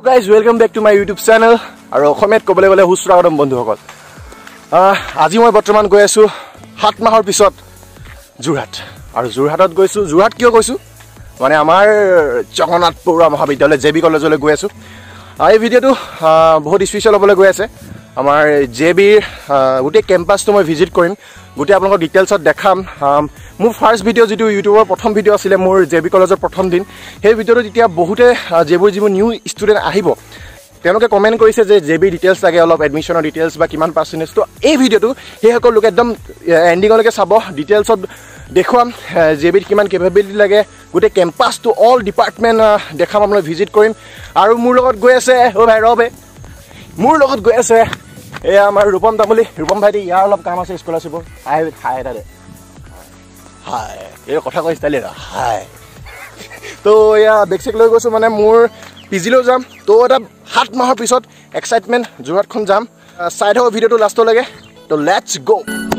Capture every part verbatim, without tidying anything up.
Guys, welcome back to my YouTube channel. আৰু অসমত কবলে গলে হুস্ৰাগতম বন্ধুসকল আজি মই বৰ্তমান গৈ আছো সাত মাহৰ পিছত যোৰহাট আৰু যোৰহাটত গৈছো যোৰহাট কিয় গৈছো মানে আমাৰ জগন্নাথ পৌৰা মহাবিদ্যালয় জেবি কলেজলৈ গৈ আছো এই ভিডিওটো বহুত স্পেশাল হ'বলৈ গৈ আছে আমাৰ জেবি গোটে কেম্পাসটো মই ভিজিট কৰিম গোটে আপোনালোকক ডিটেইলছত দেখাম মোৰ ফাৰ্স্ট ভিডিও যেটো ইউটিউবৰ প্ৰথম ভিডিও আছিল মোৰ জেবি কলেজৰ প্ৰথম দিন সেই ভিডিওটো তেতিয়া বহুতে জেবি যিবোৰ নিউ ষ্টুডেন্ট আহিব তেওঁলোকে কমেন্ট কৰিছে যে জেবি ডিটেইলছ লাগে অলপ এডমিশনৰ ডিটেইলছ বা কিমান পাৰ্সেন্টেজ তো এই ভিডিওটো সেই সকল লোক একদম এন্ডিংলৈকে চাব ডিটেইলছত দেখুৱাম জেবিৰ কিমান কেপেবিলিটি লাগে গোটে কেম্পাসটো অল ডিপাৰ্টমেন্ট দেখাম মই ভিজিট কৰিম আৰু মোৰ লগত গৈ আছে ও ভাই ৰবে মোৰ লগত গৈ আছে এ আমাৰ ৰূপম তামুলি ৰূপম ভাইটি ইয়াৰ অলপ কাম আছে স্কলাৰশিপৰ হাই হাই এটা দে হাই এই কথা কৈ ষ্টাইল এৰা হাই তো ইয়া বেকসেক লৈ গৈছো মানে মোৰ পিজিলৈ যাম তো এটা সাত মাহৰ পিছত এক্সাইটমেন্ট যোৰহাটখন যাম সাইড হ'ব ভিডিওটো লাষ্টলৈকে তো লেটস গো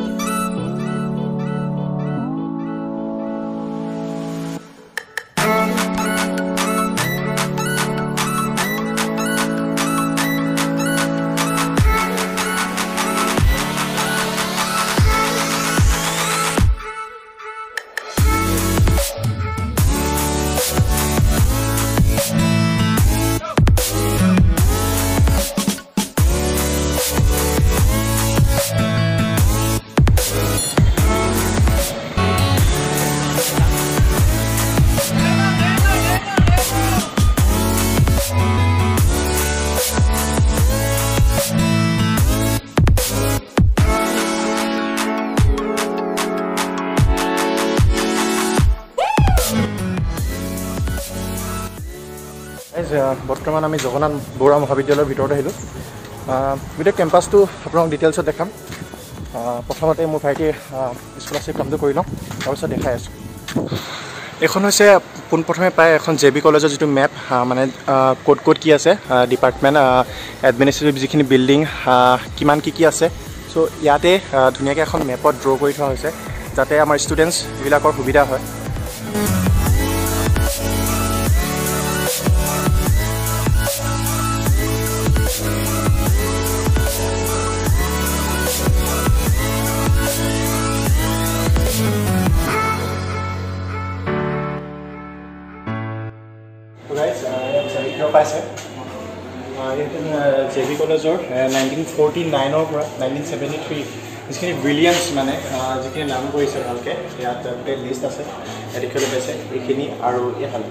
বৰ্তমান আমি জগন্নাথ বৰুৱা মহাবিদ্যালয়ৰ ভিতৰত আহিলো গোটে কেম্পাসটো আপোনাক ডিটেইলছত দেখাম প্ৰথমতে মোৰ ভাইটি স্কলাৰশিপ কামটো কৰি লওঁ তাৰপিছত দেখাই আছো এখন হৈছে পোন প্ৰথমে পায় এখন জেবি কলেজৰ যিটো মেপ মানে কোড কোড কি আছে ডিপাৰ্টমেন্ট এডমিনিষ্ট্ৰেটিভ যিখিনি বিল্ডিং কিমান কি কি আছে সো ইয়াতে ধুনীয়াকৈ এখন মেপত ড্ৰ কৰি থোৱা হৈছে যাতে আমাৰ ষ্টুডেন্টছ বিলাকৰ সুবিধা হয় জেবি কলেজৰ নাইনটিন ফৰ্টি নাইনৰ পৰা নাইনটিন ছেভেণ্টি থ্ৰী যিখিনি ব্ৰিলিয়েঞ্চ মানে যিখিনি নাম কৰিছে ভালকৈ ইয়াত গোটেই লিষ্ট আছে ইয়াত দেখিবলৈ পাইছে এইখিনি আৰু এইফালে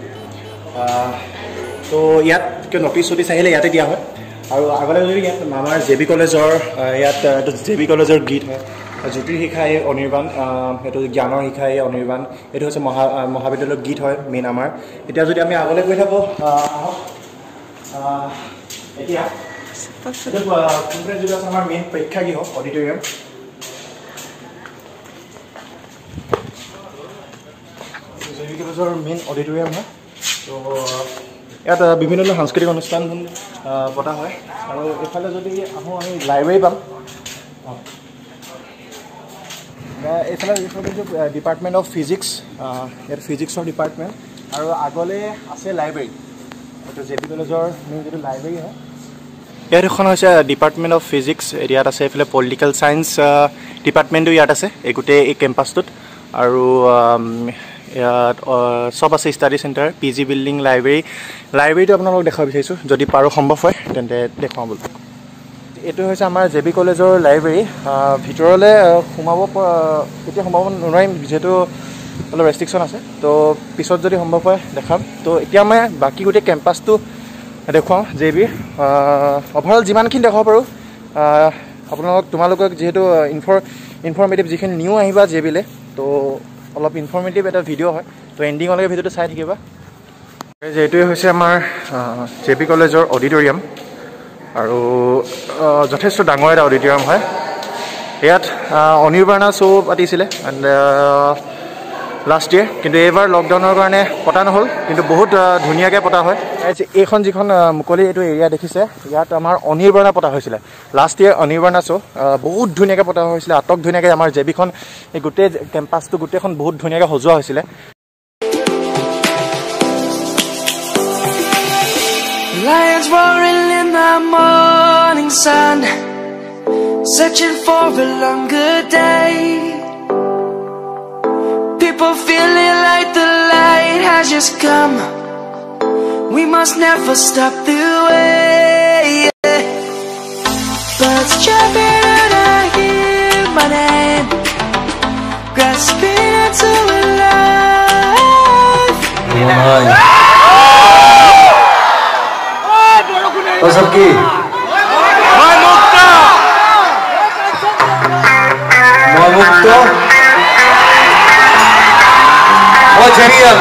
তো ইয়াত কিয় নটিচ চটিচ আহিলে ইয়াতে দিয়া হয় আৰু আগতে যদি ইয়াত আমাৰ জেবি কলেজৰ ইয়াত এইটো জেবি কলেজৰ গীত হয় জ্যোতিৰ শিক্ষা এই অনিৰ্বাণ এইটো জ্ঞানৰ শিক্ষা এই অনিৰ্বাণ এইটো হৈছে মহা মহাবিদ্যালয়ৰ গীত হয় মেইন আমাৰ এতিয়া যদি আমি আগলৈ গৈ থাকোঁ এতিয়া যিটো আছে আমাৰ মেইন প্ৰেক্ষাগৃহ অডিটৰিয়াম জেবি কলেজৰ মেইন অডিটৰিয়াম হয় তো ইয়াত বিভিন্ন ধৰণৰ সাংস্কৃতিক অনুষ্ঠান পতা হয় আৰু এইফালে যদি আহোঁ আমি লাইব্ৰেৰী পাম এইফালে এইফালে ডিপাৰ্টমেণ্ট অফ ফিজিক্স ইয়াত ফিজিক্সৰ ডিপাৰ্টমেণ্ট আৰু আগলৈ আছে লাইব্ৰেৰী এইটো জেবি কলেজৰ মেইন যিটো লাইব্ৰেৰী হয় ইয়াত এখন হৈছে ডিপাৰ্টমেণ্ট অফ ফিজিক্স ইয়াত আছে এইফালে পলিটিকেল চায়েন্স ডিপাৰ্টমেণ্টো ইয়াত আছে এই গোটেই এই কেম্পাছটোত আৰু ইয়াত সব আছে study centre P G building library লাইব্ৰেৰীটো আপোনালোকক দেখাব বিচাৰিছোঁ যদি পাৰোঁ সম্ভৱ হয় তেন্তে দেখুৱাওঁ বোলো এইটো হৈছে আমাৰ জেবি কলেজৰ লাইব্ৰেৰী ভিতৰলৈ সোমাব এতিয়া সোমাব নোৱাৰিম যিহেতু অলপ ৰেষ্ট্ৰিকশ্যন আছে তো পিছত যদি সম্ভৱ হয় দেখাম তো এতিয়া মই বাকী গোটেই কেম্পাছটো দেখুৱাওঁ জেবিৰ অভাৰঅল যিমানখিনি দেখাব পাৰোঁ আপোনালোকক তোমালোকক যিহেতু ইনফৰ ইনফৰ্মেটিভ যিখিনি নিউ আহিবা জেবিলৈ তো অলপ ইনফৰ্মেটিভ এটা ভিডিঅ' হয় তো এণ্ডিঙলৈকে ভিডিঅ'টো চাই থাকিবা এইটোৱে হৈছে আমাৰ জেবি কলেজৰ অডিটৰিয়াম আৰু যথেষ্ট ডাঙৰ এটা অডিটৰিয়াম হয় ইয়াত অনিৰ্বাণা শ্ব' পাতিছিলে এণ্ড লাষ্ট ইয়েৰ কিন্তু এইবাৰ লকডাউনৰ কাৰণে পতা নহ'ল কিন্তু বহুত ধুনীয়াকৈ পতা হয় এইখন যিখন মুকলি এইটো এৰিয়া দেখিছে ইয়াত আমাৰ অনিৰ্বাণা পতা হৈছিলে লাষ্ট ইয়েৰ অনিৰ্বাণা শ্ব' বহুত ধুনীয়াকৈ পতা হৈছিলে আটক ধুনীয়াকৈ আমাৰ জেবিখন এই গোটেই কেম্পাছটো গোটেইখন বহুত ধুনীয়াকৈ সজোৱা হৈছিলে Lions roaring in the morning sun, searching for a longer day. People feeling like the light has just come. We must never stop the way. Birds jumping and I hear my name, grasping into a life. तो सबकी मैं मुक्त मैं मुक्त वो चरियम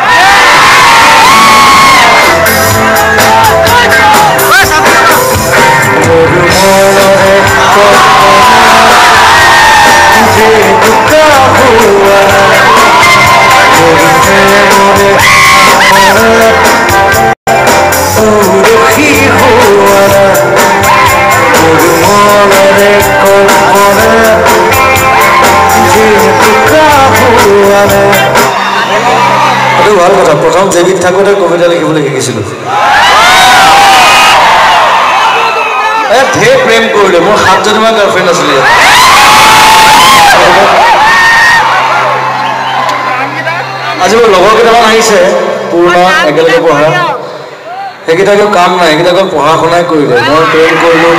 ভাল কথা প্ৰথম জেবিত থাকোতে কবিতা লিখিবলৈ শিকিছিলোঁ এ ঢেৰ প্ৰেম কৰিলে মোৰ সাতজনীমান গাৰ্লফ্ৰেণ্ড আছিলে আজি মোৰ লগৰ কেইটামান আহিছে পুৰণা একেলগে পঢ়া সেইকেইটাকেও কাম নাই সেইকেইটাকেও পঢ়া শুনাই কৰিলে মই প্ৰেম কৰিলোঁ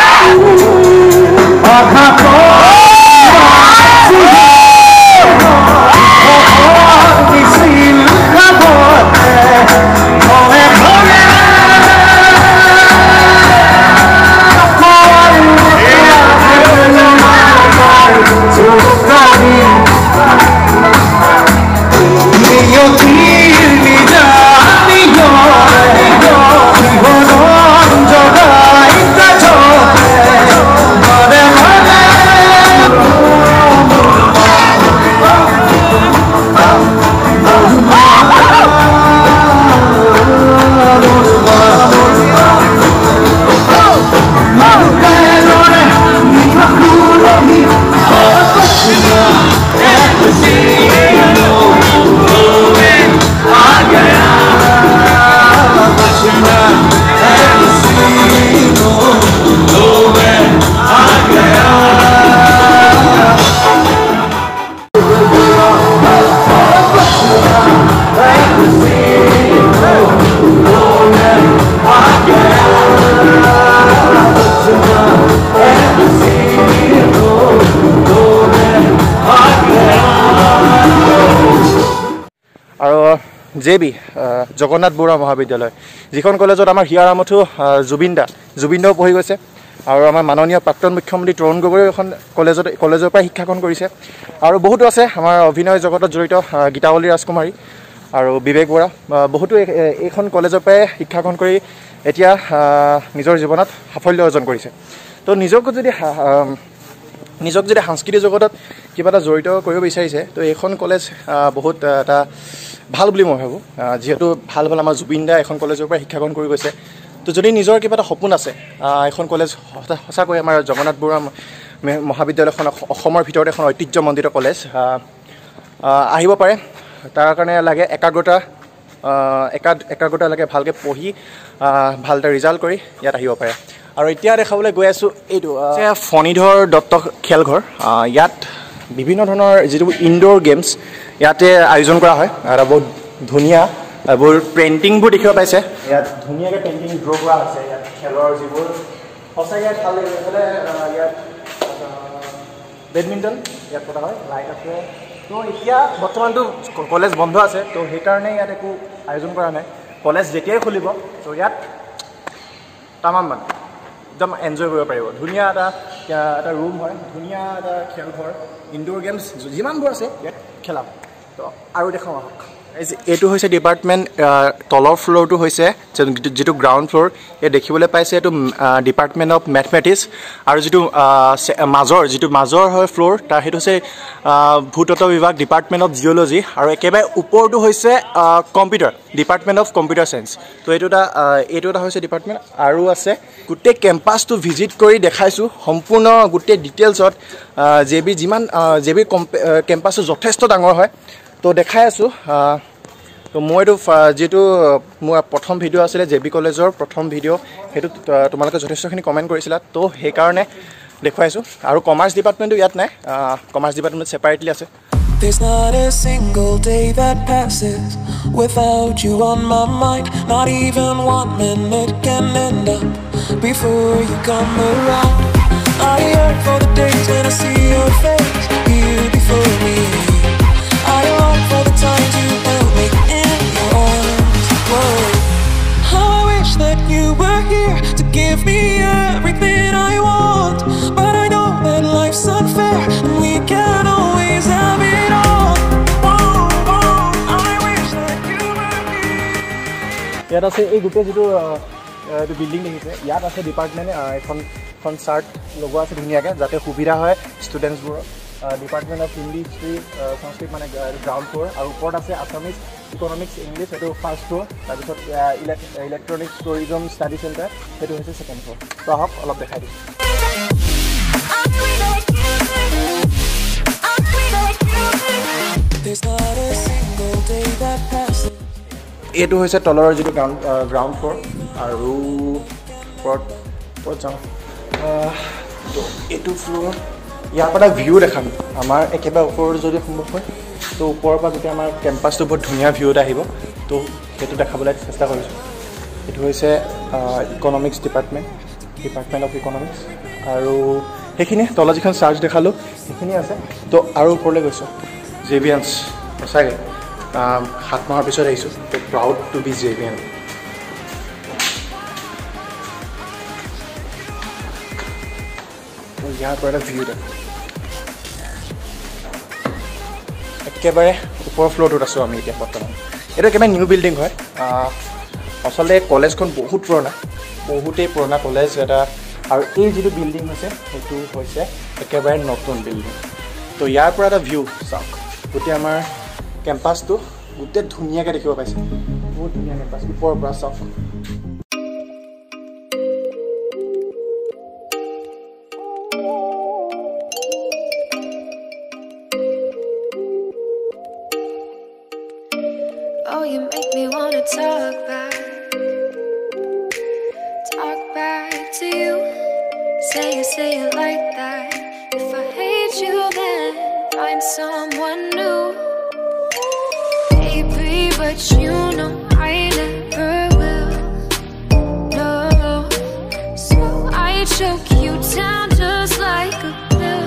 জেবি জগন্নাথ বৰুৱা মহাবিদ্যালয় যিখন কলেজত আমাৰ হিয়াৰামঠু জুবিনদা জুবিনদাও পঢ়ি গৈছে আৰু আমাৰ মাননীয় প্ৰাক্তন মুখ্যমন্ত্ৰী তৰুণ গগৈ এখন কলেজত কলেজৰ পৰা শিক্ষা গ্ৰহণ কৰিছে আৰু বহুতো আছে আমাৰ অভিনয় জগতত জড়িত গীতাৱলী ৰাজকুমাৰী আৰু বিবেক বৰা বহুতো এইখন কলেজৰ পৰাই শিক্ষা গ্ৰহণ কৰি এতিয়া নিজৰ জীৱনত সাফল্য অৰ্জন কৰিছে তো নিজক যদি নিজক যদি সাংস্কৃতিক জগতত কিবা এটা জড়িত কৰিব বিচাৰিছে তো এইখন কলেজ বহুত এটা ভাল বুলি মই ভাবোঁ যেহেতু ভাল ভাল আমাৰ জুবিনদা এখন কলেজৰ পৰা শিক্ষা গ্ৰহণ কৰি গৈছে তো যদি নিজৰ কিবা এটা সপোন আছে এখন কলেজ সঁচাকৈ আমাৰ জগন্নাথ বৰুৱা মহাবিদ্যালয়খন অসমৰ ভিতৰত এখন ঐতিহ্যমণ্ডিত কলেজ আহিব পাৰে তাৰ কাৰণে লাগে একাগ্ৰতা একা একাগ্ৰতা লাগে ভালকৈ পঢ়ি ভাল এটা ৰিজাল্ট কৰি ইয়াত আহিব পাৰে আৰু এতিয়া দেখাবলৈ গৈ আছোঁ এইটো ফণীধৰ দত্ত খেলঘৰ ইয়াত বিভিন্ন ধৰণৰ যিটো ইনডোৰ গেমছ ইয়াতে আয়োজন কৰা হয় আৰু বহুত ধুনীয়া এইবোৰ পেইণ্টিংবোৰ দেখিব পাইছে ইয়াত ধুনীয়াকৈ পেইণ্টিং ড্ৰ কৰা হৈছে ইয়াত খেলৰ যিবোৰ সঁচাকৈ ইয়াত ভাল লাগে এইফালে ইয়াত বেডমিণ্টন ইয়াত পতা হয় লাইট আছে তো এতিয়া বৰ্তমানটো কলেজ বন্ধ আছে তো সেইকাৰণে ইয়াত একো আয়োজন কৰা নাই কলেজ যেতিয়াই খুলিব তো ইয়াত তামাম মানে একদম এনজয় কৰিব পাৰিব ধুনীয়া এটা এটা ৰুম হয় ধুনীয়া এটা খেলঘৰ ইনডোৰ গেমছ যিমানবোৰ আছে ইয়াত খেলাম তো আৰু দেখাওঁ আহক এইটো হৈছে ডিপাৰ্টমেণ্ট তলৰ ফ্ল'ৰটো হৈছে যিটো গ্ৰাউণ্ড ফ্ল'ৰ এই দেখিবলৈ পাইছে এইটো ডিপাৰ্টমেণ্ট অফ মেথমেটিক্স আৰু যিটো মাজৰ যিটো মাজৰ হয় ফ্ল'ৰ তাৰ সেইটো হৈছে ভূতত্ব বিভাগ ডিপাৰ্টমেণ্ট অফ জিঅ'লজি আৰু একেবাৰে ওপৰটো হৈছে computer department of computer science তো এইটো এটা এইটো এটা হৈছে ডিপাৰ্টমেণ্ট আৰু আছে গোটেই কেম্পাছটো ভিজিট কৰি দেখাইছোঁ সম্পূৰ্ণ গোটেই ডিটেইলছত জে বি যিমান জে বিৰ কেম্পাছটো যথেষ্ট ডাঙৰ হয় তো দেখাই আছোঁ তো মই এইটো যেটো মোৰ প্ৰথম ভিডিঅ' আছিলে জে বি কলেজৰ প্ৰথম ভিডিঅ' সেইটো তোমালোকে যথেষ্টখিনি কমেণ্ট কৰিছিলা তো সেইকাৰণে দেখুৱাইছোঁ আৰু কমাৰ্চ ডিপাৰ্টমেণ্টটো ইয়াত নাই কমাৰ্চ ডিপাৰ্টমেণ্ট ছেপাৰেটলি আছে There's not a single day that passes without you on my mind. Not even one minute can end up before you come around. I yearn for the days when I see your face here before me. I long for the times you held me in your arms. Whoa. How I wish that you were here to give me everything I want. But I know that life's unfair and we can't always have it. ইয়াত আছে এই গোটেই যিটো এইটো building দেখিছে ইয়াত আছে department এখন এখন চাৰ্ট লগোৱা আছে ধুনীয়াকৈ যাতে সুবিধা হয় ষ্টুডেণ্টছবোৰৰ department of Hindi history Sanskrit মানে গ্ৰাউণ্ড ফ্ল'ৰ আৰু ওপৰত আছে আছামিজ ইকনমিক্স ইংলিছ সেইটো ফাৰ্ষ্ট ফ্ল'ৰ তাৰপিছত ইলেক্ট্ৰনিক্স টুৰিজম ষ্টাডি চেণ্টাৰ সেইটো হৈছে ছেকেণ্ড ফ্ল'ৰ তো আহক অলপ দেখাই দিওঁ এইটো হৈছে তলৰ যিটো গ্ৰাউণ্ড গ্ৰাউণ্ড ফ্ল'ৰ আৰু ওপৰত ওপৰত যাওঁ তো এইটো ফ্ল'ৰ ইয়াৰ পৰা ভিউ দেখাম আমাৰ একেবাৰে ওপৰত যদি সম্ভৱ হয় তো ওপৰৰ পৰা যেতিয়া আমাৰ কেম্পাছটো বহুত ধুনীয়া ভিউ এটা আহিব তো সেইটো দেখাবলৈ চেষ্টা কৰিছোঁ এইটো হৈছে economics department department of economics আৰু সেইখিনি তলত যিখন চাৰ্জ দেখালোঁ সেইখিনি আছে তো আৰু ওপৰলৈ গৈছোঁ জেভিয়ানছ সঁচাকৈ সাত মাহৰ পিছত আহিছোঁ তো প্ৰাউড টু বি জেভিয়ান ইয়াৰ পৰা এটা ভিউ দেখোঁ একেবাৰে ওপৰ ফ্ল'ৰটোত আছোঁ আমি এতিয়া বৰ্তমান এইটো একেবাৰে নিউ বিল্ডিং হয় আচলতে কলেজখন বহুত পুৰণা বহুতেই পুৰণা কলেজ এটা আৰু এই যিটো বিল্ডিং হৈছে সেইটো হৈছে একেবাৰে নতুন বিল্ডিং তো ইয়াৰ পৰা এটা ভিউ চাওক গোটেই আমাৰ কেম্পাছটো গোটেই ধুনীয়াকৈ দেখিব পাইছে বহুত ধুনীয়া কেম্পাছ ওপৰৰ পৰা চাওক Oh, you make me wanna talk back, talk back to you. Say it, say it like that. If I hate you, then find someone new. Baby, but you know I never will. No, so I choke you down just like a pill.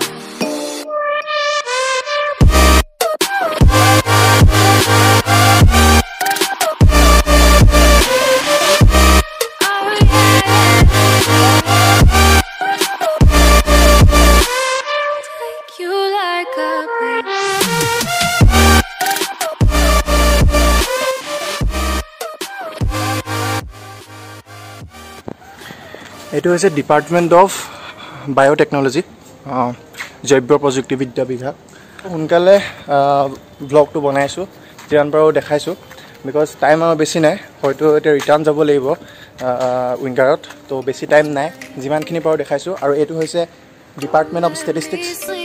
এইটো হৈছে department of biotechnology জৈৱ প্ৰযুক্তিবিদ্যা বিভাগ সোনকালে ব্লগটো বনাইছোঁ যিমান পাৰোঁ দেখাইছোঁ বিকজ টাইম আমাৰ বেছি নাই হয়তো এতিয়া ৰিটাৰ্ণ যাব লাগিব উইংগাৰত তো বেছি টাইম নাই যিমানখিনি পাৰোঁ দেখাইছোঁ আৰু এইটো হৈছে ডিপাৰ্টমেণ্ট অফ ষ্টেটিষ্টিক্স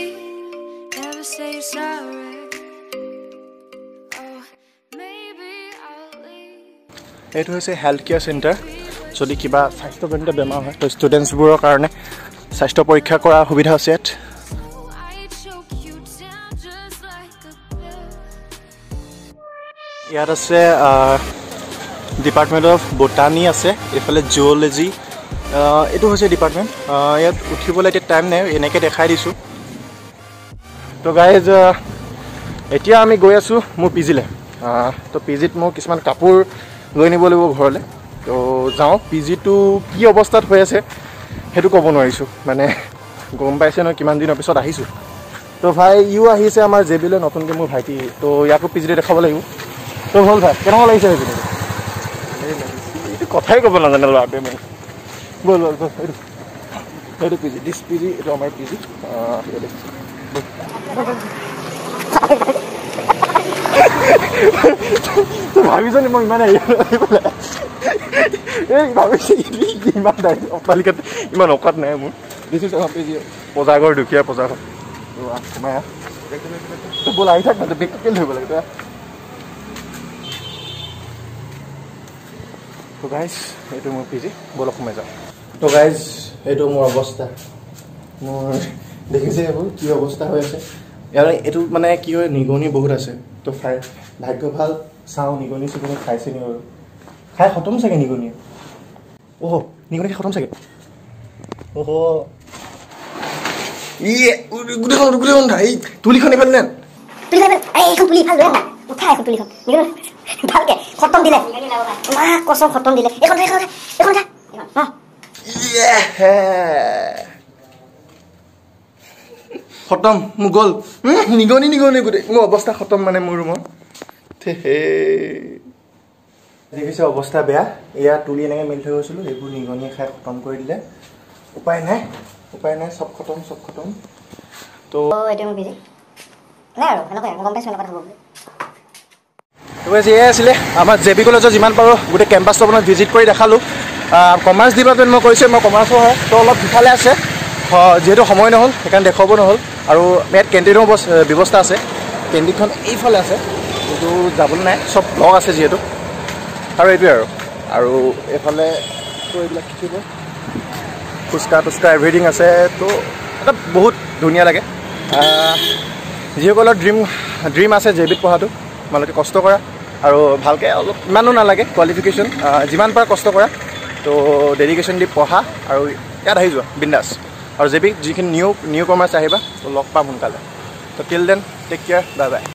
এইটো হৈছে হেল্থ কেয়াৰ চেণ্টাৰ যদি কিবা স্বাস্থ্যজনিত বেমাৰ হয় তো ষ্টুডেণ্টছবোৰৰ কাৰণে স্বাস্থ্য পৰীক্ষা কৰাৰ সুবিধা আছে ইয়াত ইয়াত আছে ডিপাৰ্টমেণ্ট অফ বটানী আছে এইফালে জিঅ'লজি এইটো হৈছে ডিপাৰ্টমেণ্ট ইয়াত উঠিবলৈ এতিয়া টাইম নাই এনেকৈ দেখাই দিছোঁ তো গাইজ এতিয়া আমি গৈ আছোঁ মোৰ পি জিলৈ তো পি জিত মোৰ কিছুমান কাপোৰ লৈ নিব লাগিব ঘৰলৈ তো যাওঁ পি জিটো কি অৱস্থাত হৈ আছে সেইটো ক'ব নোৱাৰিছোঁ মানে গম পাইছে নহয় কিমান দিনৰ পিছত আহিছোঁ তো ভাই ইও আহিছে আমাৰ জে বিলৈ নতুনকৈ মোৰ ভাইটি তো ইয়াকো পি জিলৈ দেখাব লাগিব তো হ'ল ভাই কেনেকুৱা লাগিছে সেইপিনে এইটো কথাই ক'ব নাজানে ল'ৰাটোৱে মোক ব'ল ব'ল ব'ল এইটো এইটো P G this P G এইটো আমাৰ পি জি ভাবিছ নি মই ইমান আহি এই ভাবিছে ইমান অট্টালিকাত ইমান অকাত নাই মোৰ দিছোঁ পি জি পজাগৰ দুখীয়া পজাঘৰ সোমাই ব'ল আহি থাক না বেগটো কেলৈ ধৰিব লাগে তই তো গাইজ এইটো মোৰ পি জি বলক সোমাই যাওঁ তো গাইজ এইটো মোৰ অৱস্থা মোৰ দেখিছে এইবোৰ কি অৱস্থা হৈ আছে ইয়াৰ এইটো মানে কি হয় নিগনি বহুত আছে তো খাই ভাগ্য ভাল চাওঁ নিগনি চিগনি খাইছে নি বাৰু খাই খতম চাগে নিগনি অহ নিগনি খাই খতম চাগে অহ ইয়ে গোটেইখন গোটেইখন এই তুলিখন এইফালে নেন তুলি এইখন তুলি ভাল লৈ না উঠাই এখন তুলিখন ভালকে খতম দিলে মা কচম খতম দিলে এখন এখন এখন এখন ইয়ে খতম মোৰ গ'ল নিগনি নিগনি গোটেই মোৰ অৱস্থা খতম মানে মোৰ ৰুমত দেখিছে অৱস্থা বেয়া এয়া তুলি এনেকৈ মেলি থৈ গৈছিলোঁ এইবোৰ নিগনিয়ে খাই খতম কৰি দিলে উপায় নাই উপায় নাই চব খতম চব খতম তো এইটো মোৰ বিজি নাই আৰু এনেকৈ গম পাইছোঁ এনেকুৱা হ'ব বুলি তো এয়াই আছিলে আমাৰ জে বি কলেজৰ যিমান পাৰোঁ গোটেই কেম্পাছটো আপোনাৰ ভিজিট কৰি দেখালোঁ কমাৰ্চ ডিপাৰ্টমেণ্ট মই কৰিছোঁ মই কমাৰ্চৰ হয় তো অলপ সিফালে আছে যিহেতু সময় নহ'ল সেইকাৰণে দেখুৱাব নহ'ল আৰু ইয়াত কেণ্টিনৰ ব্যৱস্থা আছে কেণ্টিনখন এইফালে আছে কিন্তু যাবলৈ নাই চব ব্লগ আছে যিহেতু আৰু এইটোৱে আৰু আৰু এইফালে তো এইবিলাক শিকিব ফুচকা টুচকা এভৰিথিং আছে তো এটা বহুত ধুনীয়া লাগে যিসকলৰ ড্ৰিম ড্ৰিম আছে জে বিত পঢ়াটো তোমালোকে কষ্ট কৰা আৰু ভালকৈ অলপ ইমানো নালাগে কোৱালিফিকেশ্যন যিমান পাৰা কষ্ট কৰা তো ডেডিকেশ্যন দি পঢ়া আৰু ইয়াত আহি যোৱা বিন্দাছ আৰু জে বিক যিখিনি নিউ নিউ কমাৰ্চ আহিবা তো লগ পাম সোনকালে তো till then take care bye বাই